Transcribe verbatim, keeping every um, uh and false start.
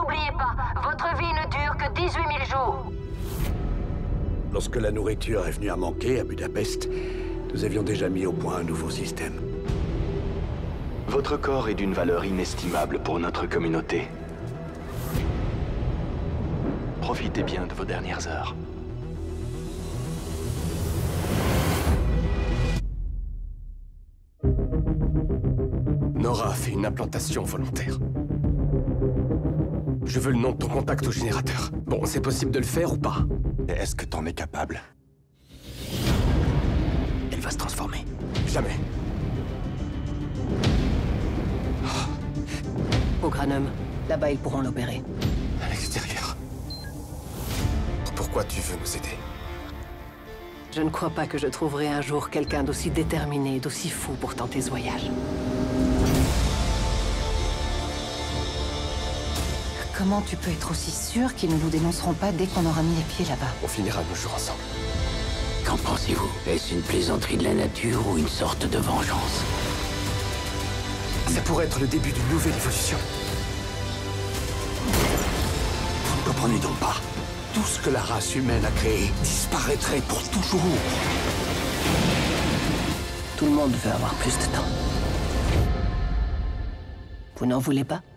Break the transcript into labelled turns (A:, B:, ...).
A: N'oubliez pas, votre vie ne dure que dix-huit mille jours.
B: Lorsque la nourriture est venue à manquer à Budapest, nous avions déjà mis au point un nouveau système.
C: Votre corps est d'une valeur inestimable pour notre communauté. Profitez bien de vos dernières heures.
D: Nora a fait une implantation volontaire. Je veux le nom de ton contact au générateur. Bon, c'est possible de le faire ou pas?
E: Est-ce que t'en es capable?
D: Elle va se transformer. Jamais.
F: Au Granum. Là-bas, ils pourront l'opérer.
D: À l'extérieur. Pourquoi tu veux nous aider?
F: Je ne crois pas que je trouverai un jour quelqu'un d'aussi déterminé, d'aussi fou pour tenter ce voyage.
G: Comment tu peux être aussi sûr qu'ils ne nous dénonceront pas dès qu'on aura mis les pieds là-bas?
D: On finira nos jours ensemble.
H: Qu'en pensez-vous? Est-ce une plaisanterie de la nature ou une sorte de vengeance?
D: Ça pourrait être le début d'une nouvelle évolution.
B: Vous ne comprenez donc pas? Tout ce que la race humaine a créé disparaîtrait pour toujours.
F: Tout le monde veut avoir plus de temps. Vous n'en voulez pas?